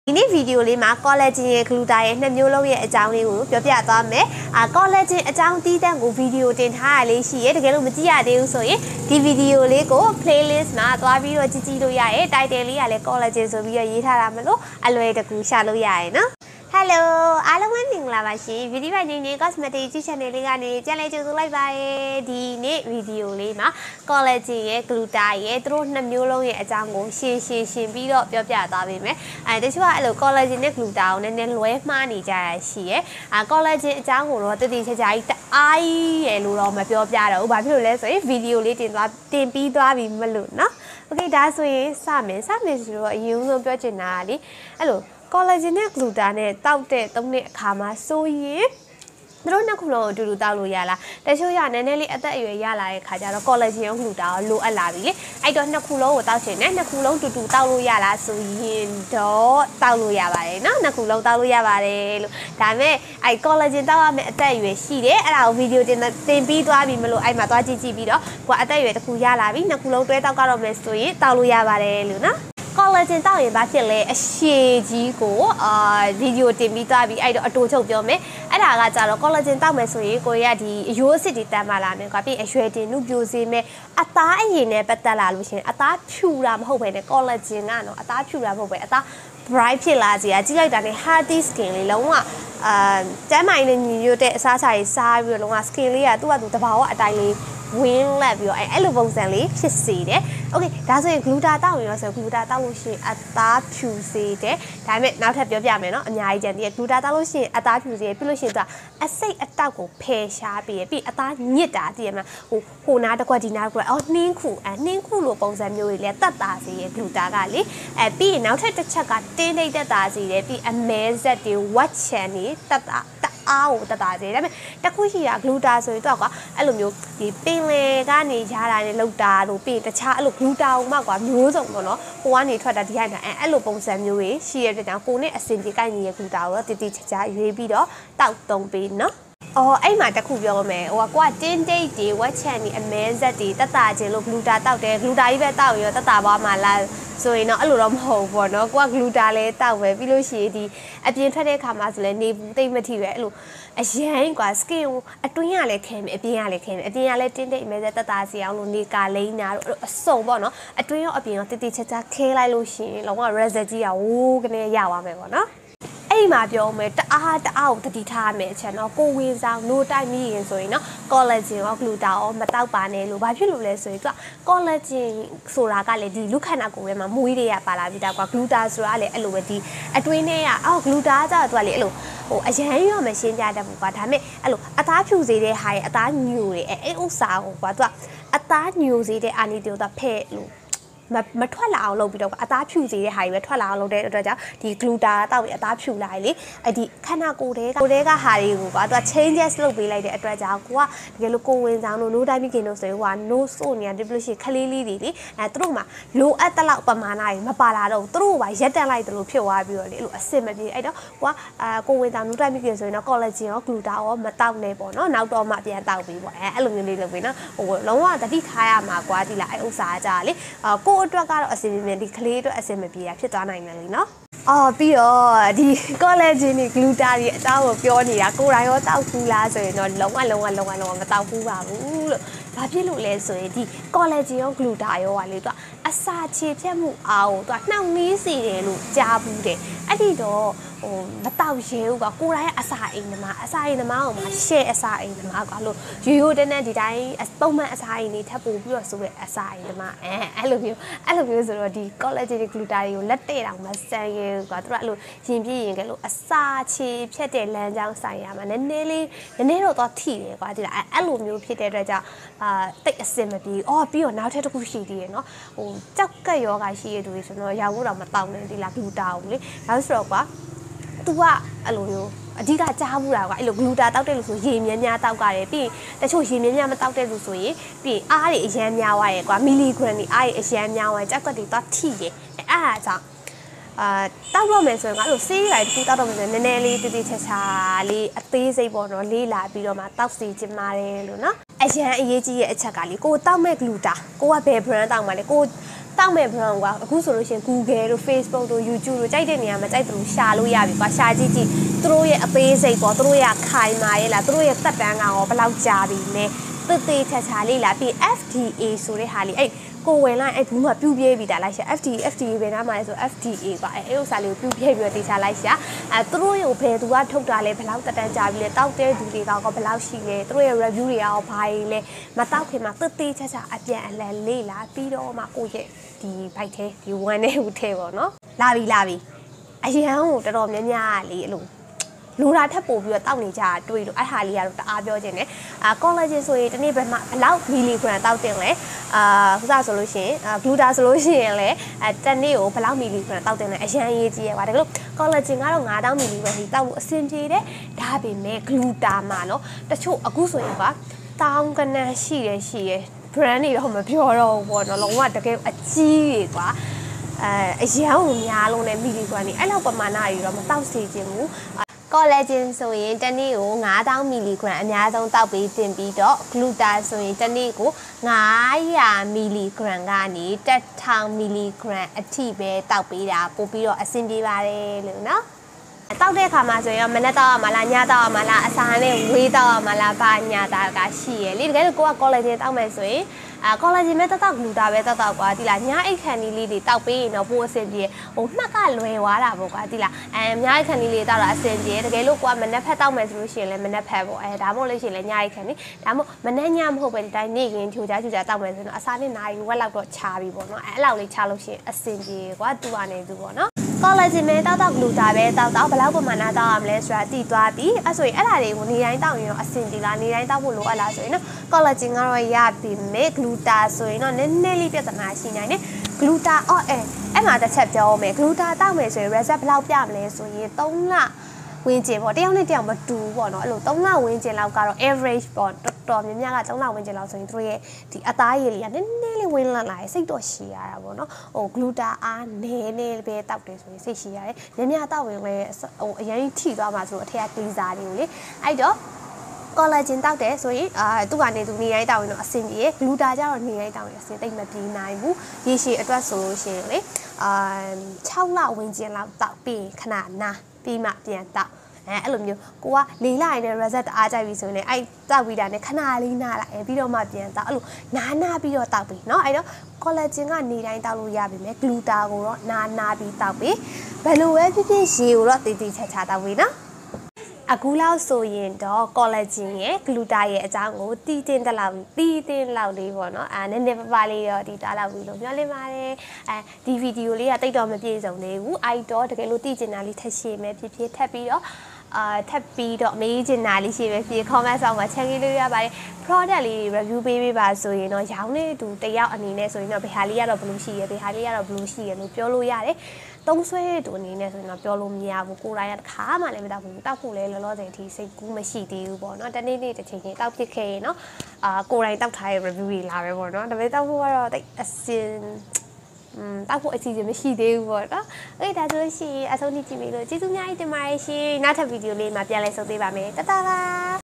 ဒီနေ့ဗီဒီယိုလေးမှာ collagen ရဲ့ gluta ရဲ့နှစ်မျိုးလုံးရဲ့အကြောင်းလေးကိုပြောပြသွားမယ်။ collagen အကြောင်းတီးတန့်ကိုဗီဒီယိုတင်ထားရလေးရှိရဲတကယ်လို့မကြည့်ရသေးဘူးဆိုရင်ဒီဗီဒီယိုလေးကို playlist မှာသွားပြီးတော့ကြည့်လို့ရရဲ title လေးကလည်း collagen ဆိုပြီးတော့ရေးထားတာမလို့အလွယ်တကူရှာလို့ရရဲနော်။ Hello အားလုံးပဲမင်္ဂလာပါရှင်ဗီဒီယိုညင်ညင် cosmetic ကြည့် channel လေးကနေကြည့်လိုက်ကြိုဆိုလိုက်ပါရယ်ဒီနေ့ဗီဒီယိုလေးမှာ collagen ရဲ့ gluta ရဲ့သူတို့နှစ်မျိုးလုံးရဲ့အကြောင်းကိုရှင်းပြီးတော့ပြောပြသွားပေးမယ်တချို့ကအဲ့လို collagen နဲ့ gluta ကိုနည်းနည်းလွဲမှားနေကြရရှိရယ်collagen အကြောင်းကိုတော့တတိချာချာကြီးတအားကြီးရယ်လို့တော့မပြောပြတော့ဘူးဘာဖြစ်လို့လဲဆိုရင်ဗီဒီယိုလေးတင်ပြီးသွားပြီမလို့နော် Okay ဒါဆိုရင်စမယ်ဆိုတော့အရင်ဆုံးပြောချင်တာကလေအဲ့လိုcollagen နဲ့ gluta နဲ့တောက်တဲ့သုံးတဲ့အခါမှာဆိုရင်တို့နှစ်ခုလုံးအတူတူတောက်လို့ရလားတချို့ရနည်းနည်းလေးအသက်အရွယ်ရလာတဲ့ခါကျတော့ collagen ရော gluta ရောလိုအပ်လာပြီလေအဲ့တော့နှစ်ခုလုံးကိုတောက်ချင်တယ်နှစ်ခုလုံးတူတူတောက်လို့ရလားဆိုရင်တော့တောက်လို့ရပါတယ်နော်နှစ်ခုလုံးတောက်လို့ရပါတယ်လို့ဒါပေမဲ့အဲ့ collagen တောက်ရမယ့်အသက်အရွယ်ရှိတယ်အဲ့ဒါကိုဗီဒီယိုတင်ပြီးသွားပြီမလို့အဲ့မှာသွားကြည့်ပြီးတော့ကိုကအသက်အရွယ်တစ်ခုရလာပြီနှစ်ခုလုံးတွဲတောက်ကြတော့မယ်ဆိုရင်တောက်လို့ရပါတယ်လို့နော်collagen တောက်ရင်ဘာဖြစ်လဲအရှည်ကြီးကိုဗီဒီယိုတင်ပြီးသွားပြီးအဲ့တော့အတူချုပ်ပြောမယ်အဲ့ဒါကကြတော့ collagen တောက်မယ်ဆိုရင်ကိုရဒီအရိုးအစ်တွေတန်းမာလာမယ်ကွာပြီးအရွယ်တင်နုပြိုစေမယ်အသားအရင်နဲ့ပတ်သက်လာလို့ရှင်အသားဖြူတာမဟုတ်ဘဲနဲ့ collagen ကတော့အသားဖြူတာမဟုတ်ပဲအသား bright ဖြစ်လာစေကြည့်လိုက်တာနဲ့ healthy skin လေးလုံးဝကျန်းမာရေးနဲ့ညီညွတ်တဲ့အစားအစာတွေစားပြီးတော့လုံးဝ skin လေးကသူ့ဟာသူတဘာဝအတိုင်းလေးဝင်းလက်ပြီးတော့အဲ့လိုပုံစံလေးဖြစ်စေတယ်။ Okay ဒါဆိုရင် gluta တောက်ရင်ရောဆို gluta တောက်လို့ရှိရင်အသားဖြူစေတယ်။ဒါပေမဲ့နောက်ထပ်ပြောပြမယ်နော်အများကြီးကြံသေးတယ် gluta တောက်လို့ရှိရင်အသားဖြူစေတယ်ပြီးလို့ရှိရင်သူကအစိတ်အတောက်ကိုဖယ်ရှားပြီးရပြီးအသားညစ်တာသိရမလားဟိုနားတစ်ခွက်ဒီနားတစ်ခွက်နှင်းခုလိုပုံစံမျိုးတွေလည်းတက်တာစေရ gluta ကလေပြီးရင်နောက်ထပ်တစ်ချက်ကတင်းနှိပ်တက်တာစေတယ်ပြီးအမဲဆက်တွေဝက်ချန်တွေတက်တာအားကိုတတာစေဒါပေမဲ့တခုရှိတာ gluta ဆိုရင်တော့ကွာအဲ့လိုမျိုးဒီပင်လေကနေရတာနဲ့လောက်တာတို့ပြီးတခြားအဲ့လို gluta ကိုမှကွာမျိုးစုံပေါ့နော်ဟိုကနေထွက်တာဒီကနေအဲ့လိုပုံစံမျိုးတွေရှိရတဲ့ကြောင့်ကိုနဲ့အစင်ပြေကိုက်နေတဲ့ gluta ကိုတိတိကျကျရွေးပြီးတော့တောက်သုံးပေးနော်အဲ့မှာတခုပြောမယ်ဟိုကွာတင်းတိတ်တွေဝက်ချန်တွေအမဲဆက်တွေတက်တာခြင်းလို့ gluta တောက်တယ် gluta ကြီးပဲတောက်ရောတက်တာပါမှလားဆိုရင်တော့အဲ့လိုတော့မဟုတ်ဘူးပေါ့နော်ကိုက gluta လဲတောက်ပဲပြီးလို့ရှိရင်ဒီအပြင်ထွက်တဲ့ခါမှာဆိုလဲနေဘူးတိတ်မထိပဲအဲ့လိုအရန်ကွာ skin ကိုအတွင်းကလည်းခဲမယ်အပြင်ကလည်းခဲမယ်အပြင်ကလည်းတင်းတိတ်အမဲဆက်တက်တာစီအောင်လို့နေကာလိမ့်နာတို့အစုံပေါ့နော်အတွင်းရောအပြင်ရောတိတိချာချာခဲလိုက်လို့ရှိရင်လုံးဝ result ကြီးကဝိုးကနေရပါမယ်ပေါ့နော်အဲ့မှာပြောမယ်တအားကိုတတိထားမယ်အချက်နော်ကိုဝေဆောင် no time မိရင်ဆိုရင်နော် collagen ရော gluta ရောမတောက်ပါနဲ့လို့ဘာဖြစ်လို့လဲဆိုရင်သူက collagen ဆိုတာကလည်းဒီလူခန္ဓာကိုယ်ထဲမှာမွေးတွေကပါလာပြီးတော့ကွာ gluta ဆိုတာကလည်းအဲ့လိုပဲဒီအတွင်းထဲကgluta ကကျတော့သူကလေအဲ့လိုဟိုအရန်ရောမရှင်းပြတတ်ဘူးကွာဒါပေမဲ့အဲ့လိုအသားဖြူစေတဲ့ဟာရဲ့အသားညူတွေအဲ့ဥစ္စာကိုကွာသူကအသားညူစေတဲ့အာနီတီကိုသူဖဲ့လို့မထွက်လာအောင်လုပ်ပြီးတော့အသားဖြူစေတဲ့ဟာတွေပဲထွက်လာအောင်လုပ်တဲ့အတွက်ကြောင့်ဒီ gluta တောက်ပြီးအသားဖြူလာလေအဲ့ဒီခန္ဓာကိုယ်ထဲကဟာတွေကိုကွာသူက changes လုပ်ပေးလိုက်တဲ့အတွက်ကြောင့်ကိုကတကယ်လို့ကိုဝင်ဆောင်လို့ no time ခင်လို့ဆိုရင်ဟိုက no ဆိုနေတယ်ပြလို့ရှိရင်ခလေးလေးတွေလေသူတို့မှာလိုအပ်တဲ့လောက်ပမာဏတွေမပါလာတော့သူတို့ကရက်တက်လိုက်တယ်လို့ဖြစ်သွားပြီးတော့လေအဲ့လိုအစစ်မပြေအဲ့တော့ကိုဝင်ဆောင် no time ခင်ဆိုရင်တော့ collagen ရော gluta ရောမတောက်နဲ့ပေါ့နော်နောက်တော့မှပြန်တောက်ပြီးပေါ့အဲ့လိုမျိုးလေးလုပ်ပေးနော်ဟိုလုံးဝတတိထားရမှာကွာဒီလားအဲ့ဥစ္စာကကြာလေကိုအတွက်ကတော့အစင်ပြေဒီကလေးအတွက်အစင်မပြေတာဖြစ်သွားနိုင်တယ်လीနော်ပြီးတော့ဒီ collagen တွေ gluta တွေအသားကိုပြောနေတာကိုယ်တိုင်ရောတောက်ဘူးလားဆိုရင်တော့လုံးဝမတောက်ဘူးပါဘူးလို့ဘာဖြစ်လို့လဲဆိုရင်ဒီ collagen ရော gluta ရောကလေသူကအစာခြေဖြတ်မှုအားကိုသူကနှောင့်နှေးစေတယ်လို့ကြားဘူးတယ်အဲ့ဒီတော့မတောက်ရဲဘူးကွာကိုယ်တိုင်ကအစာအိမ်သမားကိုမှ share အစာအိမ်သမားကွာလို့ရိုးတန်းဒီတိုင်းပုံမှန်အစာအိမ်တွေထပ်ပို့ပြီးတော့ဆိုတဲ့အစာအိမ်သမားအဲ့လိုမျိုးဆိုတော့ဒီ collagen တွေ gluta တွေကိုလက်တဲ့တောင်မဆန်ရဲဘူးကွာသူကအဲ့လိုရင်ပြည့်ရင်ကလို့အစာခြေဖြတ်တဲ့လမ်းကြောင်းဆိုင်ရမှာနည်းနည်းတော့တော့ထိတယ်ကွာဒီလားအဲ့လိုမျိုးဖြစ်တဲ့အတွက်ကြောင့်တိတ်အစင်မပြေပြီးတော့နောက်ထပ်တစ်ခုရှိသေးတယ်နော်ဟိုကြောက်ကက်ယောဂရှိရတူဆိုတော့ရောက်တော့မတောင်းနဲ့ဒီလား gluta ကိုလေနောက်ဆိုတော့ကွာသူကအဲ့လိုမျိုးအဓိကကြားဘူးတာကွာအဲ့လို gluta တောက်တဲ့လူဆိုရေမြများတောက်ကြတယ်ပြီးတချို့ရေမြမတောက်တဲ့လူဆိုရင်ပြီးအားတွေအရန်များသွားရဲ့ကွာမီလီဂရမ်တွေအားတွေအရန်များသွားကြောက်ကက်တွေတော့ထိတယ်အဲ့ဒါကြောင့်တောက်တော့မယ်ဆိုရင်ငါတို့ဆေးရိုက်တစ်ခုတောက်တော့မယ်ဆိုရင်နည်းနည်းလေးတိတိကျကျလေးအသေးစိတ်ပေါ့နော်လေးလာပြီးတော့မှတောက်စီချင်ပါတယ်လို့နော်အရန်အရေးကြီးရဲ့အချက်ကလေကိုတောက်မဲ့ gluta ကိုကဘယ် brand တောက်မှာလဲကိုတောက်မဲ့ brand ကအခုဆိုလို့ရှိရင် Google တို့ Facebook တို့ YouTube တို့ကြိုက်တဲ့နေရာမှာကြိုက်တယ်လို့ရှာလို့ရပြီကွာရှာကြည့်သူတို့ရဲ့အသေးစိတ်ပေါ့သူတို့ရဲ့ခိုင်မာရဲ့လားသူတို့ရဲ့သက်တမ်းကရောဘယ်လောက်ကြာပြီလဲတေးချာလေးလားပြီး FDA ဆိုတဲ့ဟာလေးအဲ့ကိုဝင်လိုက်အဲ့ဘူးမှာပြူပြဲပြီးတာလိုက်ရှာ FDA ပဲနားမှာလဲဆို FDA ကွာအဲ့ဥစ္စာလေးကိုပြူပြဲပြီးတော့တေချာလိုက်ရှာသူတို့ရဲ့ဘယ်သူကထုတ်တာလဲဘယ်လောက်တက်တန်းကြာပြီလဲတောက်တဲ့သူတွေကဘယ်လောက်ရှိလဲသူတို့ရဲ့ review တွေရောဘာတွေလဲမတောက်ခင်မှာတေးချာအပြန်အလှန်လေးလားပြီးတော့မှကိုရဲ့ဒီဘိုက်ထဲဒီဝမ်းနဲ့ဟူထဲပေါ့နော်လာပြီအရန်ကိုတော်တော်များများလေးအဲ့လိုလူရာထပ်ပို့ပြီးတော့တောက်နေကြတာတွေ့လို့အဲ့ဟာလေးကတော့တအားပြောခြင်းနဲ့collagen ဆိုရင်ဒီနေ့ဘယ်လောက်မီလီဂရမ်တောက်တင်လဲခုစားဆိုလို့ရှိရင်gluta ဆိုလို့ရှိရင်လည်းတနေ့ကိုဘယ်လောက်မီလီဂရမ်တောက်တင်လဲအရန်ရေးကြီးရပါဒါကလို့ collagen ကတော့9000မီလီဂရမ်ထိတောက်လို့အဆင်ပြေတယ်ဒါပေမဲ့ gluta မှာနော်တချို့အခုဆိုရင်ကတောင်းကနန်းရှိရ brand တွေတော့မပြောတော့ဘူးပေါ့နော်လုံးဝတကယ်အကြီးကြီးကွာအရန်ကိုများလုံးနဲ့မီလီဂရမ်နေအဲ့လောက်ပမာဏတွေတော့မတောက်စေချင်ဘူးcollagen ဆိုရင်တနေ့ကို9000မီလီဂရမ်အများဆုံးတောက်ပေးတင်ပြီးတော့ gluta ဆိုရင်တနေ့ကို900မီလီဂရမ်ကနေ1000မီလီဂရမ်အထိပဲတောက်ပေးတာပို့ပြီးတော့အဆင်ပြေပါတယ်လို့နော်တောက်တဲ့အခါမှာဆိုရင်မနက်တောက်ရမှာလားညတောက်ရမှာလားအစာနဲ့ဝေးတောက်ရမှာလားဘာညာတာကရှိရလေတကယ်လို့ကိုက collagen တောက်မယ်ဆိုရင်collagen ပဲတောက် gluta ပဲတောက်ကွာဒီလားညအိတ်ခန်လေးတွေတောက်ပေးရင်တော့ပိုအဆင်ပြေဟိုမှတ်ကလွယ်သွားတာပေါ့ကွာဒီလားညအိတ်ခန်လေးတွေတောက်တာအဆင်ပြေတကယ်လို့ကိုကမနက်ဖက်တောက်မယ်ဆိုလို့ရှိရင်လည်းမနက်ဖက်ပေါ့ဒါမှမဟုတ်လို့ရှိရင်လည်းညအိတ်ခန်လေးဒါမှမဟုတ်မနက်ညမဟုတ်ပဲဒီတိုင်းနေ့ကင်းချိုချာတောက်မယ်ဆိုတော့အစာနဲ့နာရီဝက်လောက်တော့ခြားပြီပေါ့နော်အဲ့လောက်လေးခြားလို့ရှိရင်အဆင်ပြေကွာသူ့အနေနဲ့သူပေါ့နော်collagen ပဲတောက် gluta ပဲတောက်ဘယ်လောက်ပမာဏတောက်ရမလဲဆိုတာသိသွားပြီအဲ့ဆိုရင်အဲ့ဒါတွေကိုနေတိုင်းတောက်ရင်တော့အဆင်ပြေလားနေတိုင်းတောက်ဖို့လိုအပ်လားဆိုရင်နော် collagen ကတော့ရပြီမဲ့ gluta ဆိုရင်တော့နည်းနည်းလေးပြဿနာရှိနိုင်တယ် gluta အဲ့မှာတစ်ချက်ပြောမယ် gluta တောက်မယ်ဆိုရင် result ဘယ်လောက်ပြမလဲဆိုရင်3လဝင်းကျင်ပေါ့တယောက်နဲ့တယောက်မတူပေါ့နော်အဲ့လို3လဝင်းကျင်လောက်ကတော့ average ပေါ့တော်များများက3လဝင်းကျင်လောက်ဆိုရင်တို့ရဲ့ဒီအသားရည်လေးကနည်းနည်းလေးဝင်းလန့်လာတယ်စိတ်တော့ရှည်ရတာပေါ့နော်ဟို gluta အားနည်းနည်းပဲတောက်တယ်ဆိုရင်စိတ်ရှည်ရတယ်များများတောက်ရင်လည်းဟိုအရင်ထိသွားမှာဆိုတော့အထက်ကတေးစားတွေကိုလေအဲ့တော့collagen တောက်တယ်ဆိုရင်သူ့ကနေသူနေတိုင်းတောက်ရင်တော့အဆင်ပြေ gluta ကျတော့နေတိုင်းတောက်ရင်အဆင်သိမ့်မပြေနိုင်ဘူးရေရှည်အတွက်ဆိုလို့ရှိရင်လေ6လဝင်းကျင်လောက်တောက်ပြီးခဏနာပြီးမှပြန်တောက်အဲ့လိုမျိုးကိုကလေးလိုက်နေတဲ့ result အားကြိုက်ပြီဆိုရင်အဲ့တောက်ပြီးတာနဲ့ခဏလေးနားလိုက်ပြီးတော့မှပြန်တောက်အဲ့လိုနားပြီးတော့တောက်ပြီးเนาะအဲ့တော့ collagen ကနေတိုင်းတောက်လို့ရပြီမယ် gluta ကိုတော့နားပြီးတောက်ပြီးဘယ်လိုပဲဖြစ်ဖြစ်ရေကိုတော့တေးသေးချာချာတောက်ပြီးနော်အခုလောက်ဆိုရင်တော့ collagen ရဲ့ gluta ရဲ့အကြောင်းကိုတီးတင်းတလောက်လေးပေါ့နော်နည်းနည်းပါးလေးတော့ဒီတားလောက်ပြီလို့ပြောလင်းပါတယ်ဒီဗီဒီယိုလေးကတိတ်တော့မပြည့်စုံသေးဘူးအဲ့တော့တကယ်လို့တီးကျင်တာလေးထပ်ရှင်းမယ်ဖြစ်ထပ်ပြီးတော့မေးချင်တာလေးရှိပဲဖြစ် comment ဆောက်မှာချက်ကြီးလို့ရပါတယ် product လေး review ပေးပါဆိုရင်တော့ရောင်းနေသူတယောက်အနေနဲ့ဆိုရင်တော့ဘယ်ဟာလေးကတော့ဘယ်လိုရှိရဘယ်ဟာလေးကတော့ဘယ်လိုရှိရလို့ပြောလို့ရတယ်သုံးဆွဲသူအနေနဲ့ဆိုရင်တော့ပြောလို့မရဘူးကိုယ်တိုင်ကတစ်ခါမှလည်းမတောက်ဘူးတောက်ဖို့လည်းလောလောဆယ်အထိစိတ်ကူးမရှိသေးဘူးပေါ့နော်တနေ့တစ်ချိန်ချင်းတောက်ဖြစ်ခဲ့ရင်နော်ကိုယ်တိုင်တောက်ထားတဲ့ review တွေလာပဲပေါ့နော်ဒါပေမဲ့တောက်ဖို့ကတော့တိတ်အစင်တောက်ဖို့အစီအစဉ်မရှိသေးဘူးပေါ့နော်အဲ့ဒါဆိုရှင်အဆုံးထိကြည့်ပြီလို့ကျေးဇူးအများကြီးတင်ပါတယ်ရှင်နောက်ထပ်ဗီဒီယိုလေးမှာပြန်လည်ဆုံသေးပါမယ်တတားပါ